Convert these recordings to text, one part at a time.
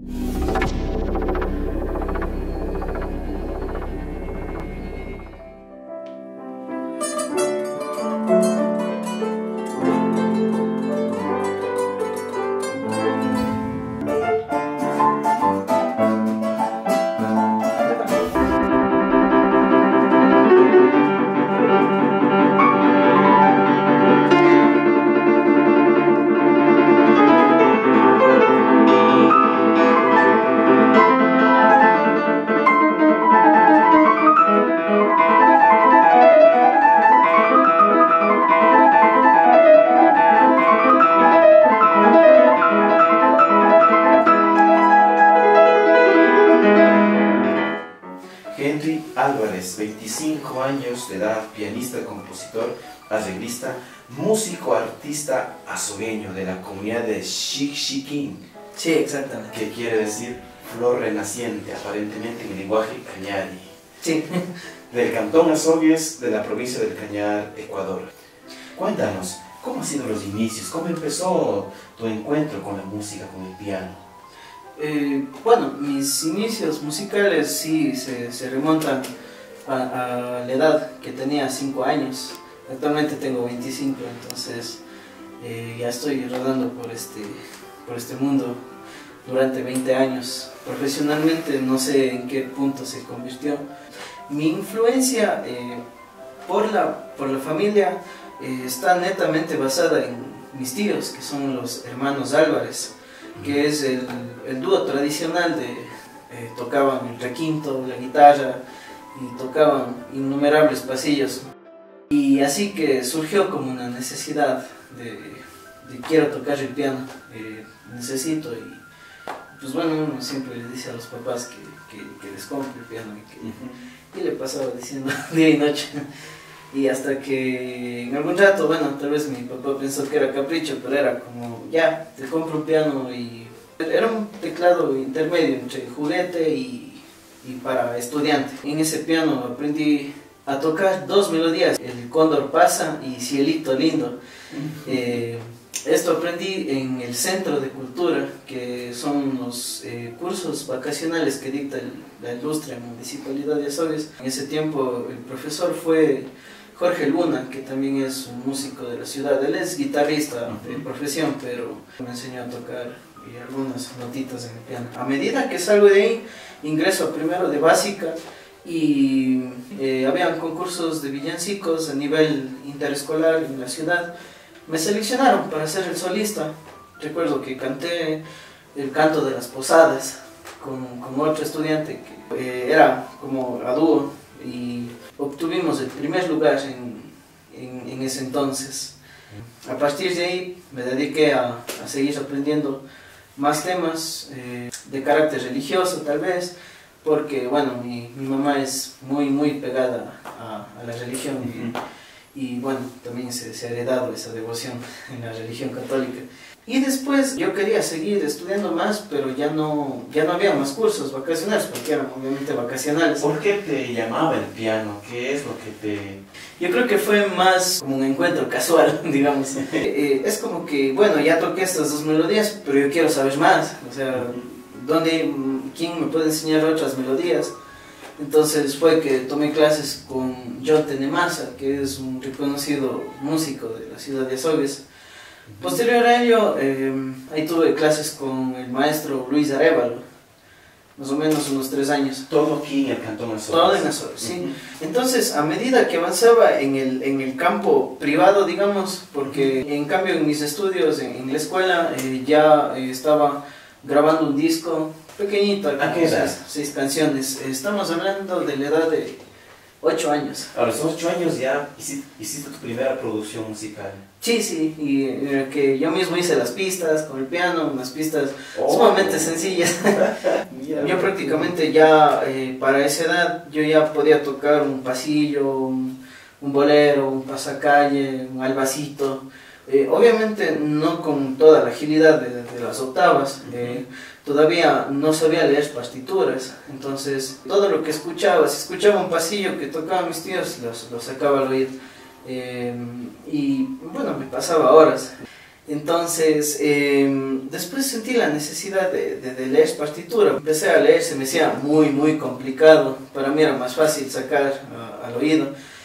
Henry Álvarez, 25 años de edad, pianista, compositor, arreglista, músico, artista azogueño de la comunidad de Xixiquín. Sí, exactamente. Que quiere decir flor renaciente, aparentemente en el lenguaje cañari. Sí. Del cantón Azogues de la provincia del Cañar, Ecuador. Cuéntanos, ¿cómo han sido los inicios? ¿Cómo empezó tu encuentro con la música, con el piano? Bueno, mis inicios musicales sí se remontan a la edad que tenía, 5 años. Actualmente tengo 25, entonces ya estoy rodando por este mundo durante 20 años. Profesionalmente no sé en qué punto se convirtió. Mi influencia por la familia está netamente basada en mis tíos, que son los hermanos Álvarez, que es el dúo tradicional tocaban el requinto, la guitarra y tocaban innumerables pasillos. Y así que surgió como una necesidad de quiero tocar el piano, necesito, y pues bueno, uno siempre le dice a los papás que les compre el piano y le pasaba diciendo día y noche. Y hasta que en algún rato, bueno, tal vez mi papá pensó que era capricho, pero era como, ya, te compro un piano. Y era un teclado intermedio entre juguete y para estudiante. En ese piano aprendí a tocar 2 melodías, El Cóndor Pasa y Cielito Lindo. Esto aprendí en el Centro de Cultura, que son los cursos vacacionales que dicta la ilustre Municipalidad de Azogues. En ese tiempo el profesor fue Jorge Luna, que también es un músico de la ciudad. Él es guitarrista de profesión, pero me enseñó a tocar algunas notitas en el piano. A medida que salgo de ahí, ingreso a primero de básica y habían concursos de villancicos a nivel interescolar en la ciudad. Me seleccionaron para ser el solista. Recuerdo que canté el canto de las posadas con otro estudiante que era como a dúo, y obtuvimos el primer lugar en ese entonces. A partir de ahí me dediqué a seguir aprendiendo más temas de carácter religioso, tal vez, porque bueno, mi mamá es muy pegada a la religión, y bueno, también se ha heredado esa devoción en la religión católica. Y después yo quería seguir estudiando más, pero ya no había más cursos vacacionales, porque eran obviamente vacacionales. ¿Por qué te llamaba el piano? ¿Qué es lo que te...? Yo creo que fue más como un encuentro casual, digamos. Es como que, bueno, ya toqué estas 2 melodías, pero yo quiero saber más. O sea, ¿quién me puede enseñar otras melodías? Entonces fue que tomé clases con John Tenemasa, que es un reconocido músico de la ciudad de Azogues. Posterior a ello, ahí tuve clases con el maestro Luis Arévalo, más o menos unos 3 años. Todo aquí en el cantón Azogues. Todo en Azogues, sí. Entonces, a medida que avanzaba en el campo privado, digamos, porque en cambio en mis estudios, en la escuela, ya estaba grabando un disco pequeñito. ¿A qué edad? 6 canciones. Estamos hablando de la edad de 8 años. A los 8 años ya hiciste tu primera producción musical. Sí, y que yo mismo hice las pistas con el piano, unas pistas sumamente sencillas. Yo prácticamente ya, para esa edad, yo ya podía tocar un pasillo, un bolero, un pasacalle, un albacito. Obviamente no con toda la agilidad de las octavas. Todavía no sabía leer partituras, entonces todo lo que escuchaba, si escuchaba un pasillo que tocaban mis tíos, lo sacaba al oído. Y bueno, me pasaba horas. Entonces, después sentí la necesidad de leer partitura. Empecé a leer, se me hacía muy complicado. Para mí era más fácil sacar al oído.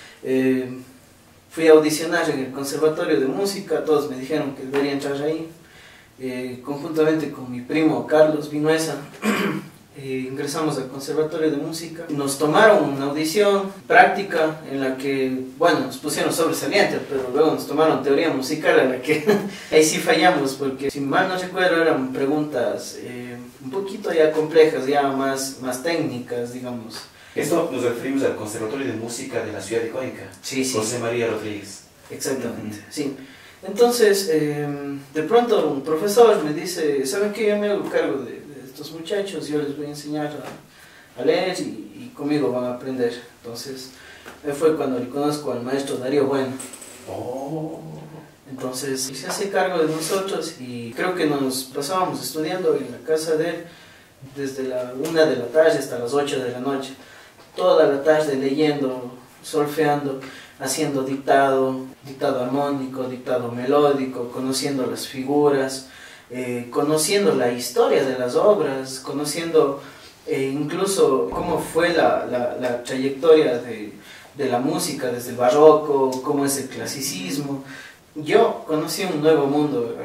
Fui a audicionar en el Conservatorio de Música, todos me dijeron que debería entrar ahí. Conjuntamente con mi primo Carlos Vinuesa, ingresamos al Conservatorio de Música. Nos tomaron una audición práctica en la que, bueno, nos pusieron sobresaliente, pero luego nos tomaron teoría musical, en la que ahí sí fallamos, porque si mal no recuerdo eran preguntas un poquito ya complejas, ya más técnicas, digamos. Esto nos referimos al Conservatorio de Música de la ciudad de Cuenca. Sí. José María Rodríguez. Exactamente, sí. Entonces, de pronto un profesor me dice, ¿saben qué? Yo me hago cargo de estos muchachos, yo les voy a enseñar a leer y conmigo van a aprender. Entonces, fue cuando le conozco al maestro Darío Bueno. Oh. Entonces, se hace cargo de nosotros y creo que nos pasábamos estudiando en la casa de él desde la 1 de la tarde hasta las 8 de la noche. Toda la tarde leyendo, solfeando, haciendo dictado armónico, dictado melódico, conociendo las figuras, conociendo la historia de las obras, conociendo incluso cómo fue la trayectoria de la música desde el barroco, cómo es el clasicismo. Yo conocí un nuevo mundo.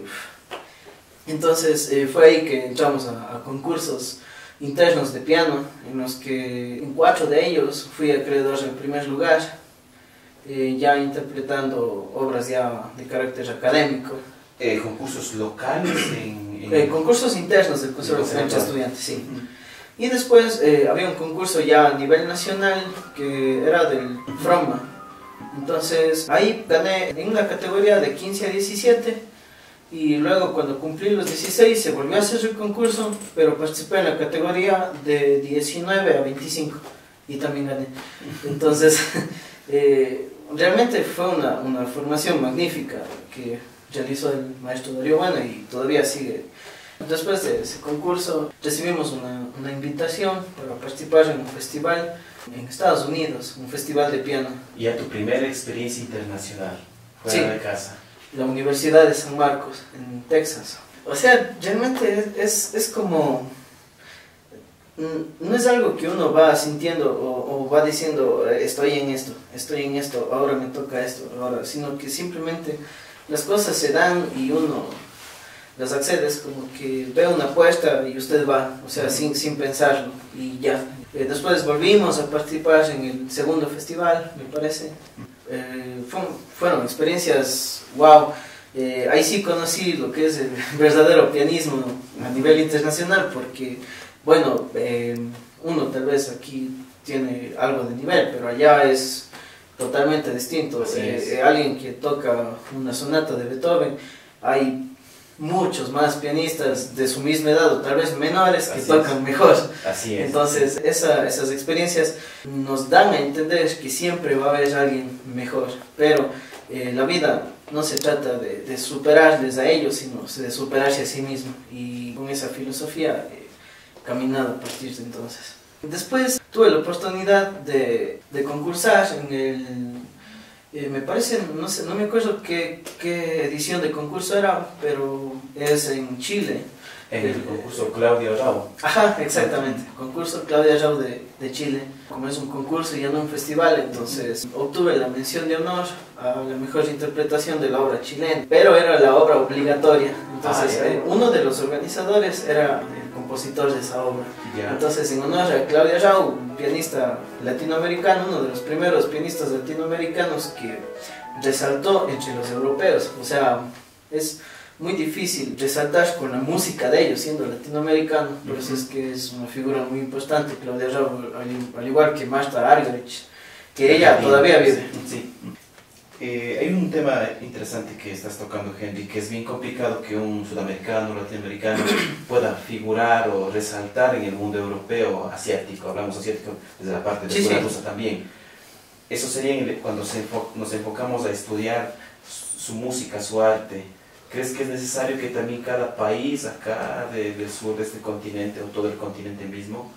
Entonces fue ahí que entramos a concursos internos de piano, en los que en 4 de ellos fui acreedor en primer lugar, ya interpretando obras ya de carácter académico. ¿Concursos locales? Concursos internos del Conservatorio entre estudiantes, sí. Y después había un concurso ya a nivel nacional que era del FROMA. Entonces ahí gané en una categoría de 15 a 17. Y luego cuando cumplí los 16 se volvió a hacer el concurso, pero participé en la categoría de 19 a 25 y también gané. Entonces, realmente fue una formación magnífica que realizó el maestro Darío Bueno y todavía sigue. Después de ese concurso recibimos una invitación para participar en un festival en Estados Unidos, un festival de piano. ¿Y a tu primera experiencia internacional fuera de casa? La Universidad de San Marcos, en Texas. O sea, realmente es como... No es algo que uno va sintiendo o va diciendo, estoy en esto, ahora me toca esto, sino que simplemente las cosas se dan y uno las accede, es como que ve una puerta y usted va, o sea, sin pensarlo, y ya. Después volvimos a participar en el segundo festival, me parece. Fueron experiencias wow. Ahí sí conocí lo que es el verdadero pianismo a nivel internacional, porque bueno, uno tal vez aquí tiene algo de nivel, pero allá es totalmente distinto. Alguien que toca una sonata de Beethoven, hay muchos más pianistas de su misma edad o tal vez menores que tocan mejor. Así es. Entonces esas experiencias nos dan a entender que siempre va a haber alguien mejor, pero la vida no se trata de superarles a ellos, sino de superarse a sí mismo, y con esa filosofía he caminado a partir de entonces. Después tuve la oportunidad de concursar en el... me parece, no sé, no me acuerdo qué edición de concurso era, pero es en Chile. En el concurso Claudia Arrau. Ajá, exactamente, concurso Claudia Arrau de Chile. Como es un concurso y ya no un festival, entonces obtuve la mención de honor a la mejor interpretación de la obra chilena, pero era la obra obligatoria. Entonces uno de los organizadores era el compositor de esa obra. Entonces, en honor a Claudia Arrau, un pianista latinoamericano, uno de los primeros pianistas latinoamericanos que resaltó entre los europeos. O sea, es muy difícil resaltar con la música de ellos siendo latinoamericano, por eso es que es una figura muy importante Claudia Arrau, al igual que Marta Argerich, que ella todavía vive. Sí. Hay un tema interesante que estás tocando, Henry, que es bien complicado que un sudamericano o latinoamericano pueda figurar o resaltar en el mundo europeo, asiático, hablamos asiático desde la parte de la rusa también. Eso sería cuando nos enfocamos a estudiar su música, su arte. ¿Crees que es necesario que también cada país acá del sur de este continente o todo el continente mismo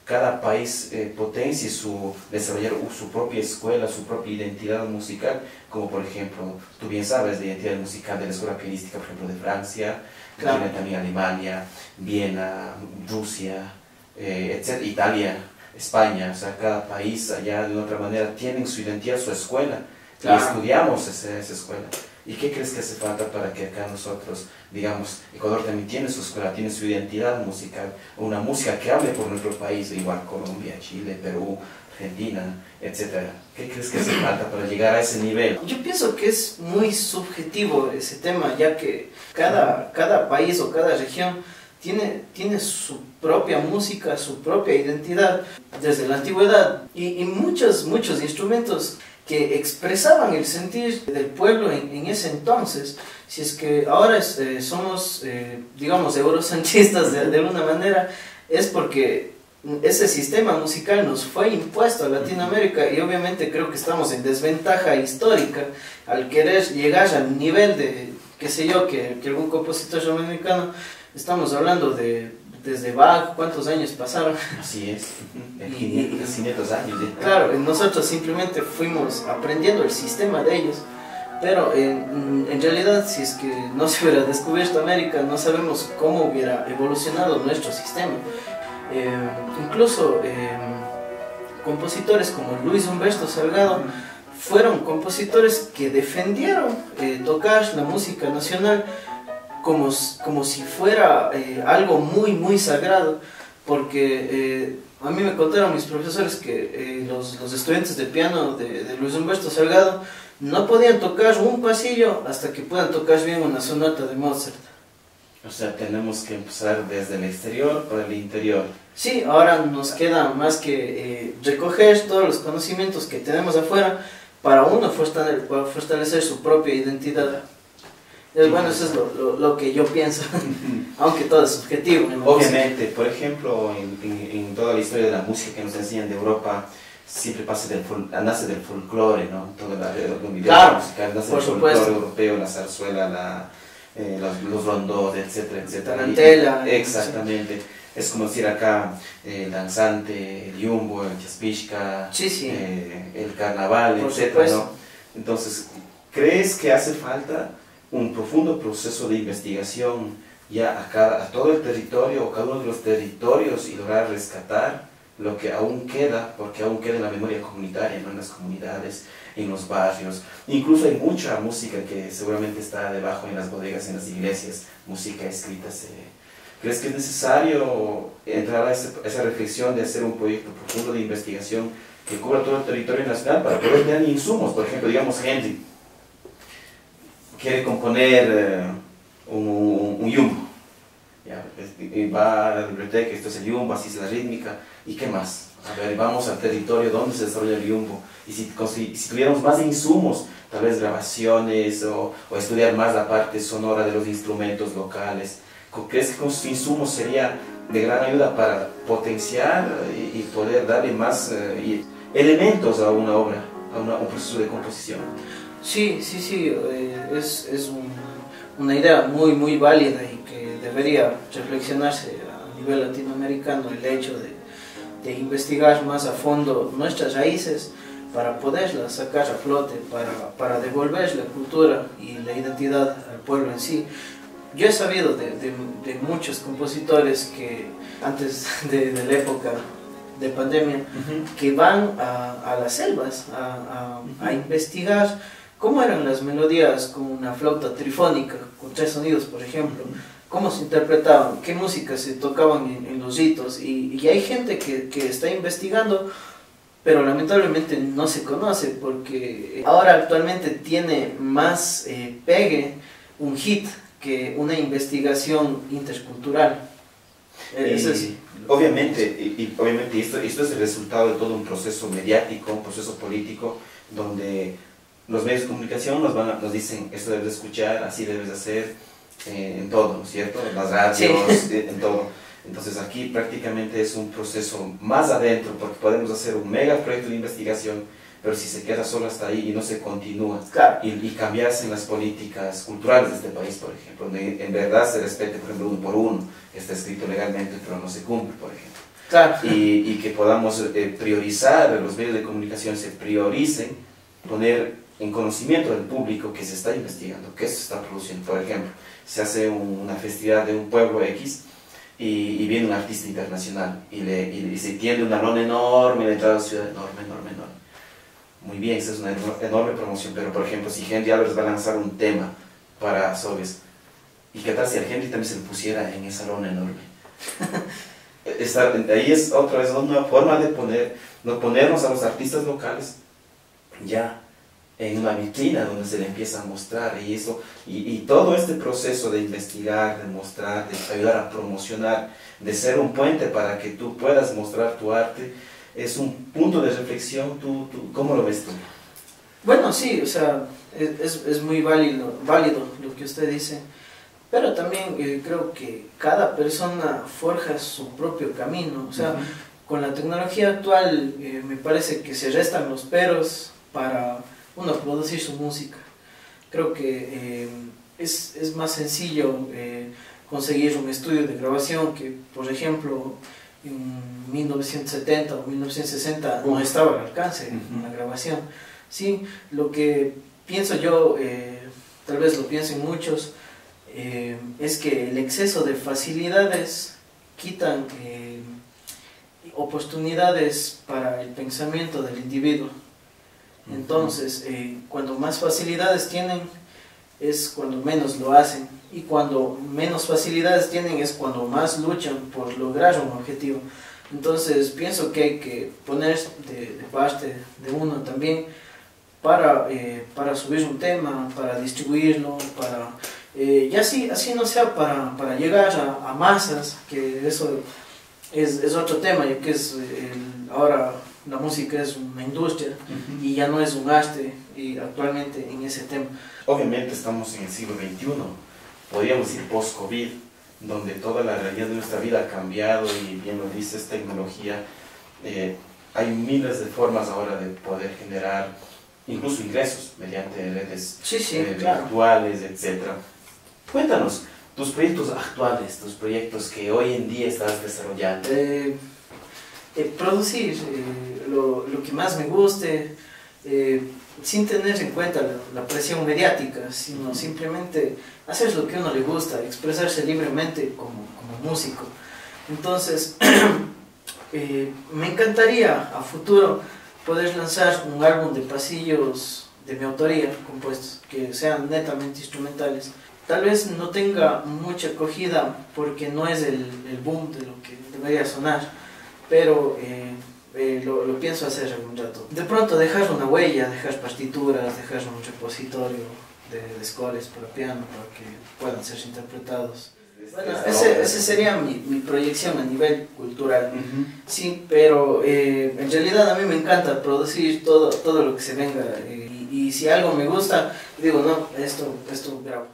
cada país potencie desarrollar su propia escuela, su propia identidad musical, como por ejemplo, tú bien sabes, la identidad musical de la escuela pianística, por ejemplo, de Francia, Claro. tiene también Alemania, Viena, Rusia, etc., Italia, España, o sea, cada país allá de otra manera tienen su identidad, su escuela, Claro. y estudiamos esa escuela. ¿Y qué crees que hace falta para que acá nosotros, digamos, Ecuador también tiene su escuela, tiene su identidad musical, una música que hable por nuestro país, igual Colombia, Chile, Perú, Argentina, etcétera? ¿Qué crees que hace falta para llegar a ese nivel? Yo pienso que es muy subjetivo ese tema, ya que cada país o cada región tiene su propia música, su propia identidad desde la antigüedad y muchos instrumentos que expresaban el sentir del pueblo en ese entonces. Si es que ahora somos, digamos, eurocentistas de alguna manera, es porque ese sistema musical nos fue impuesto a Latinoamérica y obviamente creo que estamos en desventaja histórica al querer llegar al nivel de, qué sé yo, que algún compositor americano. Estamos hablando desde Bach, ¿cuántos años pasaron? Así es, 500 años. Claro, nosotros simplemente fuimos aprendiendo el sistema de ellos, pero en realidad si es que no se hubiera descubierto América, no sabemos cómo hubiera evolucionado nuestro sistema. Incluso compositores como Luis Humberto Salgado fueron compositores que defendieron tocar la música nacional como si fuera algo muy sagrado, porque a mí me contaron mis profesores que los estudiantes de piano de Luis Humberto Salgado no podían tocar un pasillo hasta que puedan tocar bien una sonata de Mozart. O sea, tenemos que empezar desde el exterior para el interior. Sí, ahora nos queda más que recoger todos los conocimientos que tenemos afuera para uno fortalecer su propia identidad. Bueno, eso es lo que yo pienso, aunque todo es subjetivo. Obviamente, por ejemplo, en toda la historia de la música que nos enseñan de Europa, siempre nace del folclore, ¿no? Todo el claro, musical nace por del folclore supuesto. europeo, la zarzuela, los rondos, etcétera. Tarantela. Exactamente. Es como decir acá el danzante, el yumbo, el chaspishka, Sí. el carnaval, Por etcétera, supuesto. ¿no? Entonces, ¿crees que hace falta un profundo proceso de investigación ya a todo el territorio o cada uno de los territorios y lograr rescatar lo que aún queda, porque aún queda en la memoria comunitaria, ¿no? En las comunidades, en los barrios? Incluso hay mucha música que seguramente está debajo en las bodegas, en las iglesias, música escrita. ¿Crees que es necesario entrar a esa reflexión de hacer un proyecto profundo de investigación que cubra todo el territorio nacional para poder tener insumos? Por ejemplo, digamos, Henry quiere componer un yumbo, ¿ya? Y va a la biblioteca, esto es el yumbo, así es la rítmica, ¿y qué más? A ver, vamos al territorio donde se desarrolla el yumbo, y si tuviéramos más insumos, tal vez grabaciones o estudiar más la parte sonora de los instrumentos locales, ¿crees que con sus insumos sería de gran ayuda para potenciar y poder darle más elementos a una obra, a un proceso de composición? Sí, es una idea muy válida y que debería reflexionarse a nivel latinoamericano, el hecho de investigar más a fondo nuestras raíces para poderlas sacar a flote, para devolver la cultura y la identidad al pueblo en sí. Yo he sabido de muchos compositores que antes de la época de pandemia, que van a las selvas a investigar cómo eran las melodías con una flauta trifónica, con 3 sonidos, por ejemplo, cómo se interpretaban, qué música se tocaban en los ritos, y hay gente que está investigando, pero lamentablemente no se conoce, porque ahora actualmente tiene más pegue un hit que una investigación intercultural. Obviamente esto es el resultado de todo un proceso mediático, un proceso político, donde los medios de comunicación nos dicen, esto debes de escuchar, así debes de hacer, en todo, ¿no es cierto? En las radios, sí. En todo. Entonces aquí prácticamente es un proceso más adentro, porque podemos hacer un mega proyecto de investigación, pero si se queda solo hasta ahí y no se continúa, claro. y cambiarse en las políticas culturales de este país, por ejemplo, donde en verdad se respete, por ejemplo, 1 por 1, que está escrito legalmente, pero no se cumple, por ejemplo. Claro. y que podamos priorizar, los medios de comunicación se prioricen, poner en conocimiento del público que se está investigando, que se está produciendo. Por ejemplo, se hace una festividad de un pueblo X y viene un artista internacional y se tiende una lona enorme en la entrada de la ciudad, enorme. Muy bien, esa es una enorme promoción, pero por ejemplo, si Henry Álvarez va a lanzar un tema para Azogues, ¿y qué tal si al Henry también se le pusiera en esa lona enorme? Ahí es otra vez una forma de ponernos a los artistas locales ya en una vitrina donde se le empieza a mostrar y eso, y todo este proceso de investigar, de mostrar, de ayudar a promocionar, de ser un puente para que tú puedas mostrar tu arte, es un punto de reflexión. ¿Cómo lo ves tú? Bueno, sí, o sea, es muy válido lo que usted dice, pero también creo que cada persona forja su propio camino, o sea, con la tecnología actual me parece que se restan los peros para uno producir su música. Creo que es más sencillo conseguir un estudio de grabación que, por ejemplo, en 1970 o 1960 no estaba al alcance una grabación. Sí, lo que pienso yo, tal vez lo piensen muchos, es que el exceso de facilidades quitan oportunidades para el pensamiento del individuo. Entonces, cuando más facilidades tienen, es cuando menos lo hacen, y cuando menos facilidades tienen es cuando más luchan por lograr un objetivo. Entonces pienso que hay que poner de parte de uno también para subir un tema, para distribuirlo, y así no sea para llegar a masas, que eso es otro tema, ya que ahora la música es una industria y ya no es un arte, y actualmente en ese tema. Obviamente estamos en el siglo XXI, podríamos decir post-COVID, donde toda la realidad de nuestra vida ha cambiado y bien lo dices, tecnología. Hay miles de formas ahora de poder generar incluso ingresos mediante redes virtuales, etc. Cuéntanos tus proyectos actuales, tus proyectos que hoy en día estás desarrollando. Producir lo que más me guste, sin tener en cuenta la presión mediática, sino simplemente hacer lo que a uno le gusta, expresarse libremente como músico. Entonces, me encantaría a futuro poder lanzar un álbum de pasillos de mi autoría, compuestos, que sean netamente instrumentales. Tal vez no tenga mucha acogida porque no es el boom de lo que debería sonar, pero lo pienso hacer algún rato. De pronto dejar una huella, dejar partituras, dejar un repositorio de scores para piano para que puedan ser interpretados. Bueno, ese sería mi proyección a nivel cultural. Sí, pero en realidad a mí me encanta producir todo lo que se venga, y si algo me gusta, digo, no, esto grabo.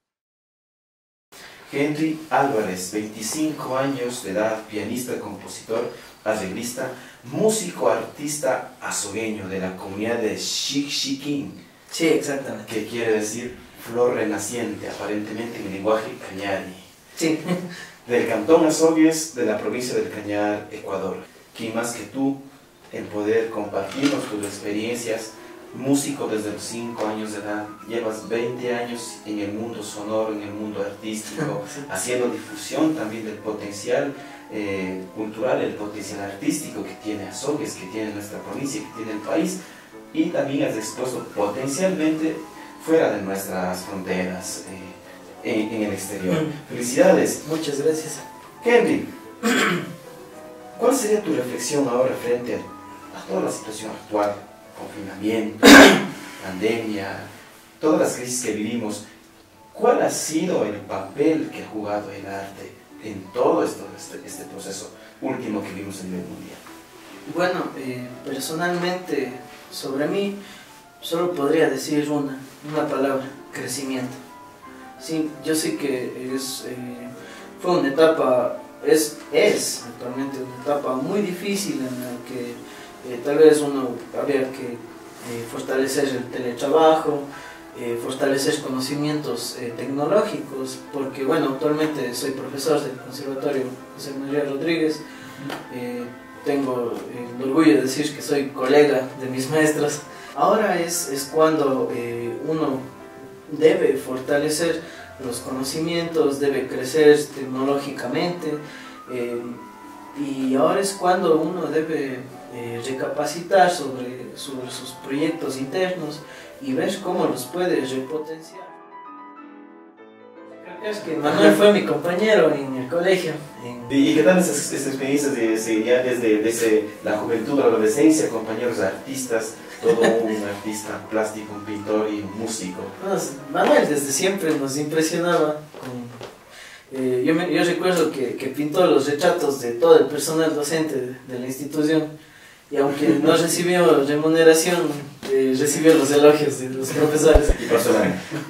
Henry Álvarez, 25 años de edad, pianista, compositor, arreglista, músico, artista azogueño de la comunidad de Xixiquín. Sí, exactamente. Que quiere decir flor renaciente, aparentemente en el lenguaje cañari. Sí. Del cantón Azogues, de la provincia del Cañar, Ecuador. ¿Quién más que tú en poder compartirnos tus experiencias? Músico desde los 5 años de edad, llevas 20 años en el mundo sonoro, en el mundo artístico, haciendo difusión también del potencial cultural, el potencial artístico que tiene Azogues, que tiene nuestra provincia, que tiene el país, y también has expuesto potencialmente fuera de nuestras fronteras, en el exterior. Felicidades. Muchas gracias. Henry, ¿cuál sería tu reflexión ahora frente a toda la situación actual? Confinamiento, pandemia, todas las crisis que vivimos. ¿Cuál ha sido el papel que ha jugado el arte en todo este proceso último que vimos a nivel mundial? Bueno, personalmente, sobre mí, solo podría decir una palabra: crecimiento. Sí, yo sé que fue una etapa, es actualmente una etapa muy difícil en la que tal vez uno habría que fortalecer el teletrabajo, fortalecer conocimientos tecnológicos, porque bueno, actualmente soy profesor del Conservatorio José María Rodríguez, Tengo el orgullo de decir que soy colega de mis maestros. Ahora es cuando uno debe fortalecer los conocimientos, debe crecer tecnológicamente, y ahora es cuando uno debe recapacitar sobre sus proyectos internos y ver cómo los puede repotenciar. Es que Manuel fue mi compañero en el colegio. ¿Y qué tal esas experiencias ya desde la juventud a la adolescencia, compañeros artistas, todo un artista plástico, un pintor y un músico? Manuel desde siempre nos impresionaba. Yo recuerdo que pintó los retratos de todo el personal docente de la institución, y aunque no recibió remuneración, recibió los elogios de los profesores. Y pasó el año.